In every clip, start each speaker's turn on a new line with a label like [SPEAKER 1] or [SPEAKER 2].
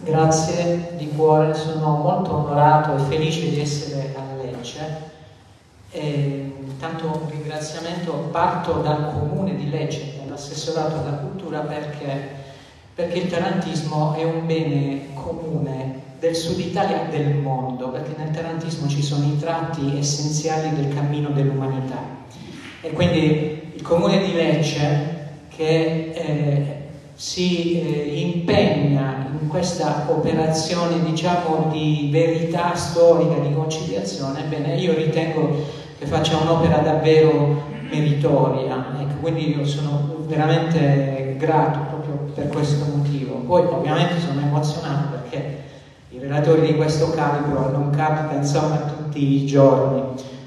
[SPEAKER 1] Grazie di cuore, sono molto onorato e felice di essere a Lecce. Tanto un ringraziamento, parto dal comune di Lecce, dall'assessorato alla cultura, perché il tarantismo è un bene comune del Sud Italia e del mondo, perché nel tarantismo ci sono i tratti essenziali del cammino dell'umanità. E quindi il comune di Lecce, che si impegna in questa operazione, diciamo, di verità storica, di conciliazione, ebbene, io ritengo che faccia un'opera davvero meritoria. Ecco, quindi io sono veramente grato proprio per questo motivo. Poi ovviamente sono emozionato perché i relatori di questo calibro non capita, insomma, tutti i giorni.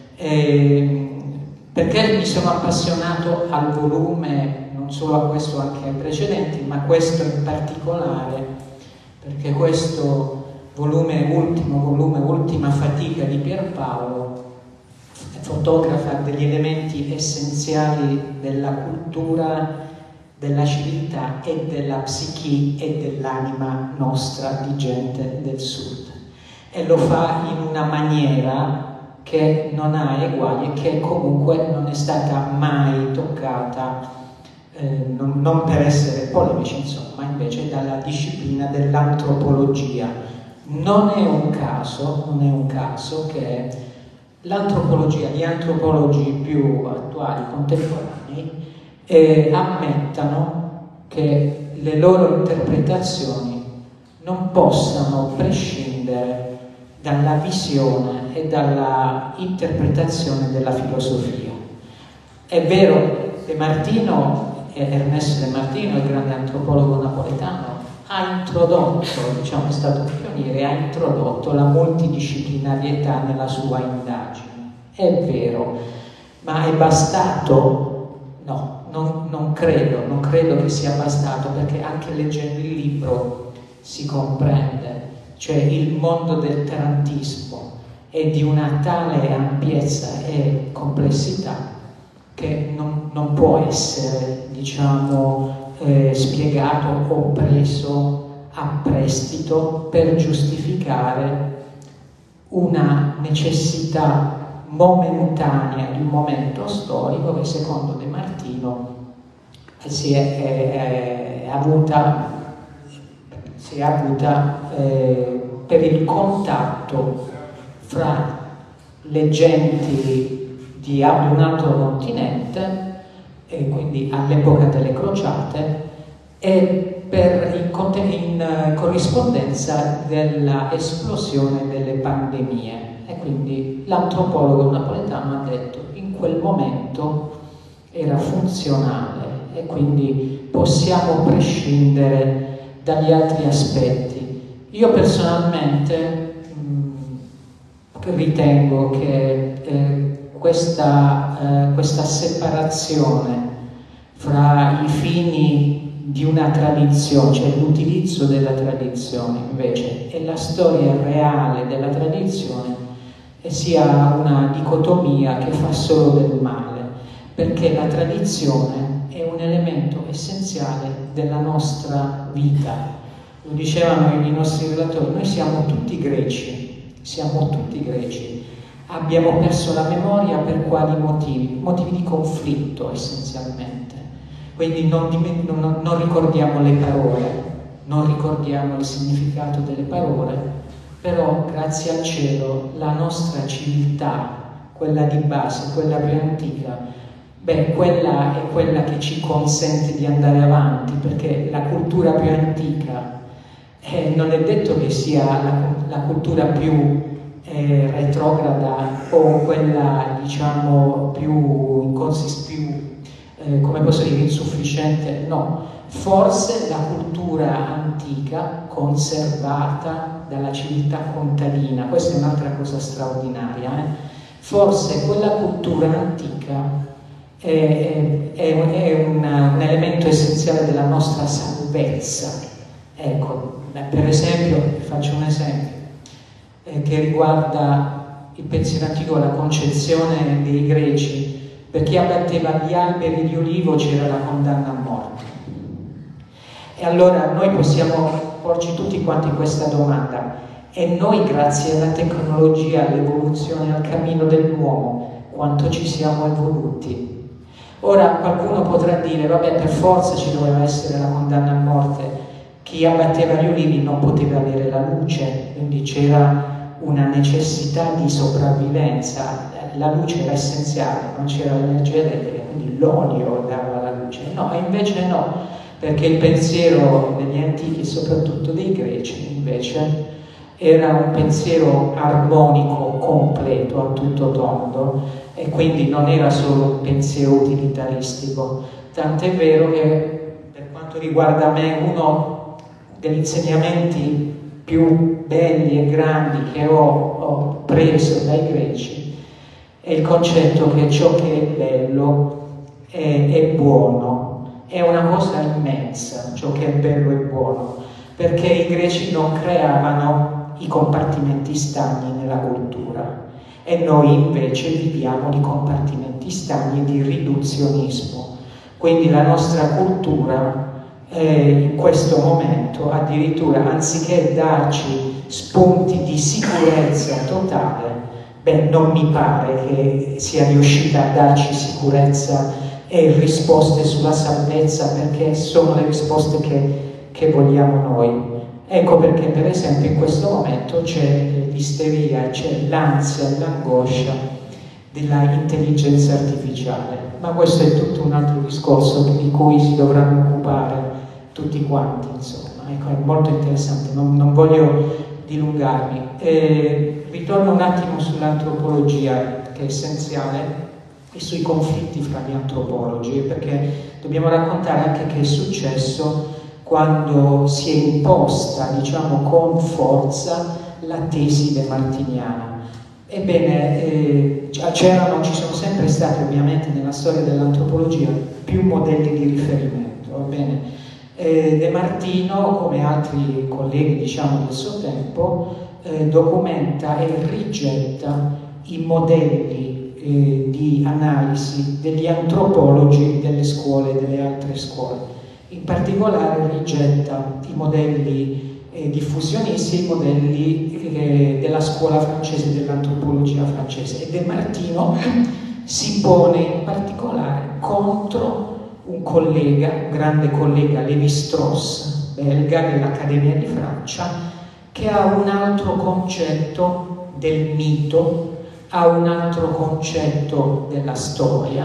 [SPEAKER 1] Perché mi sono appassionato al volume, non solo a questo, anche ai precedenti, ma questo in particolare, perché questo Ultima fatica di Pierpaolo, fotografa degli elementi essenziali della cultura, della civiltà e della psiche e dell'anima nostra di gente del Sud. E lo fa in una maniera che non ha eguali e che comunque non è stata mai toccata, non per essere polemici, insomma, invece dalla disciplina dell'antropologia. Non è un caso che l'antropologia, gli antropologi più attuali, contemporanei, ammettano che le loro interpretazioni non possano prescindere dalla visione e dalla interpretazione della filosofia. È vero, Ernesto De Martino, il grande antropologo napoletano, ha introdotto, diciamo, è stato un pioniere, ha introdotto la multidisciplinarietà nella sua indagine. È vero, ma è bastato? No, non credo che sia bastato, perché anche leggendo il libro si comprende, cioè il mondo del tarantismo è di una tale ampiezza e complessità che non può essere, diciamo, spiegato o preso a prestito per giustificare una necessità momentanea di un momento storico che secondo De Martino si è avuta per il contatto fra le genti di un altro continente, e quindi all'epoca delle crociate, e in corrispondenza della esplosione delle pandemie. E quindi l'antropologo napoletano ha detto in quel momento era funzionale e quindi possiamo prescindere dagli altri aspetti. Io personalmente ritengo che questa separazione fra i fini di una tradizione, cioè l'utilizzo della tradizione invece, e la storia reale della tradizione, sia una dicotomia che fa solo del male, perché la tradizione è un elemento essenziale della nostra vita. Lo dicevano i nostri relatori, noi siamo tutti greci. Abbiamo perso la memoria per quali motivi? Motivi di conflitto essenzialmente. Quindi non ricordiamo le parole, non ricordiamo il significato delle parole, però grazie al cielo la nostra civiltà, quella di base, quella più antica, quella è quella che ci consente di andare avanti, perché la cultura più antica non è detto che sia la cultura più retrograda o quella, diciamo, più come posso dire, insufficiente. No, forse la cultura antica conservata dalla civiltà contadina, questa è un'altra cosa straordinaria, forse quella cultura antica è un elemento essenziale della nostra salvezza. Ecco, per esempio, faccio un esempio che riguarda il pensiero antico, la concezione dei greci. Per chi abbatteva gli alberi di olivo c'era la condanna a morte. E allora noi possiamo porci tutti quanti questa domanda: e noi, grazie alla tecnologia, all'evoluzione, al cammino dell'uomo, quanto ci siamo evoluti? Ora qualcuno potrà dire: vabbè, per forza ci doveva essere la condanna a morte, chi abbatteva gli ulivi non poteva avere la luce, quindi c'era una necessità di sopravvivenza, la luce era essenziale, non c'era l'energia elettrica, quindi l'olio dava la luce. No, invece no, perché il pensiero degli antichi, soprattutto dei greci, invece era un pensiero armonico, completo, a tutto tondo, e quindi non era solo un pensiero utilitaristico. Tant'è vero che, per quanto riguarda me, uno degli insegnamenti più belli e grandi che ho preso dai greci è il concetto che ciò che è bello è buono, è una cosa immensa, ciò che è bello e buono, perché i greci non creavano i compartimenti stagni nella cultura e noi invece viviamo di compartimenti stagni e di riduzionismo. Quindi la nostra cultura in questo momento addirittura, anziché darci spunti di sicurezza totale, non mi pare che sia riuscita a darci sicurezza e risposte sulla salvezza, perché sono le risposte che vogliamo noi. Ecco perché, per esempio, in questo momento c'è l'isteria, c'è l'ansia e l'angoscia della intelligenza artificiale, ma questo è tutto un altro discorso di cui si dovranno occupare tutti quanti, insomma. Ecco, è molto interessante, non voglio dilungarmi. Ritorno un attimo sull'antropologia, che è essenziale, e sui conflitti fra gli antropologi, perché dobbiamo raccontare anche che è successo quando si è imposta, diciamo, con forza la tesi demartiniana. Ebbene, ci sono sempre stati, ovviamente, nella storia dell'antropologia più modelli di riferimento, va bene? De Martino, come altri colleghi, diciamo, del suo tempo, documenta e rigetta i modelli di analisi degli antropologi delle scuole e delle altre scuole. In particolare rigetta i modelli diffusionisti e i modelli della scuola francese, dell'antropologia francese, e De Martino si pone in particolare contro un collega, un grande collega, Lévi-Strauss, belga, dell'Accademia di Francia, che ha un altro concetto del mito, ha un altro concetto della storia,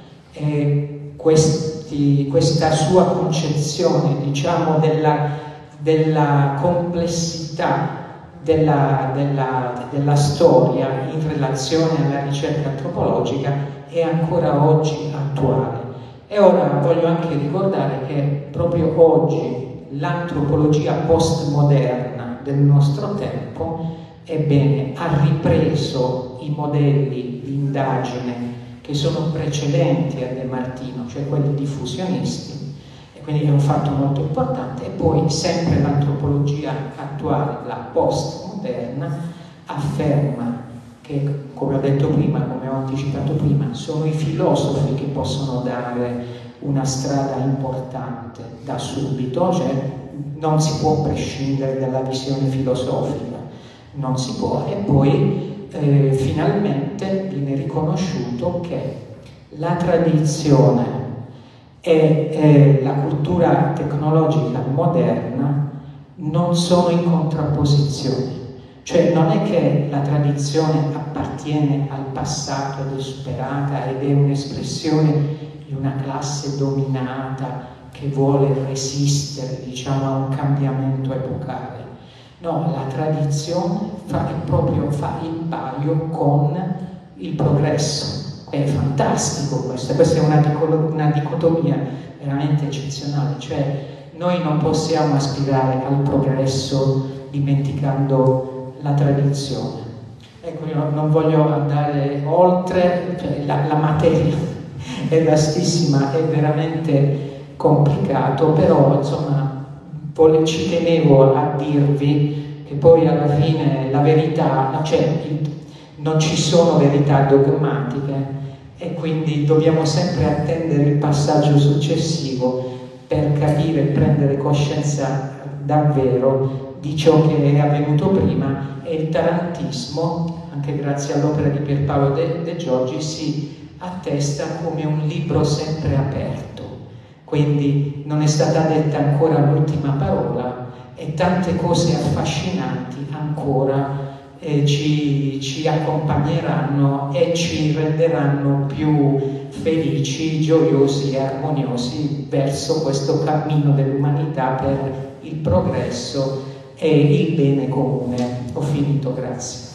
[SPEAKER 1] questa sua concezione, diciamo, della complessità della storia in relazione alla ricerca antropologica è ancora oggi attuale. E ora voglio anche ricordare che proprio oggi l'antropologia postmoderna del nostro tempo, ebbene, ha ripreso i modelli di indagine che sono precedenti a De Martino, cioè quelli diffusionisti, e quindi è un fatto molto importante. E poi sempre l'antropologia attuale, la postmoderna, afferma che, come ho detto prima, come ho anticipato prima, sono i filosofi che possono dare una strada importante da subito, cioè non si può prescindere dalla visione filosofica, non si può. E poi finalmente viene riconosciuto che la tradizione e la cultura tecnologica moderna non sono in contrapposizione. Cioè non è che la tradizione appartiene al passato ed è superata ed è un'espressione di una classe dominata che vuole resistere, diciamo, a un cambiamento epocale. No, la tradizione fa il paio con il progresso. È fantastico questo, questa è una dicotomia veramente eccezionale, cioè noi non possiamo aspirare al progresso dimenticando la tradizione. Ecco, io non voglio andare oltre, cioè la materia è vastissima, è veramente complicato, però insomma ci tenevo a dirvi che poi alla fine la verità, cioè non ci sono verità dogmatiche, e quindi dobbiamo sempre attendere il passaggio successivo per capire e prendere coscienza davvero di ciò che è avvenuto prima, e il tarantismo, anche grazie all'opera di Pierpaolo De Giorgi, si attesta come un libro sempre aperto. Quindi non è stata detta ancora l'ultima parola e tante cose affascinanti ancora ci accompagneranno e ci renderanno più felici, gioiosi e armoniosi verso questo cammino dell'umanità per il progresso e il bene comune. Ho finito, grazie.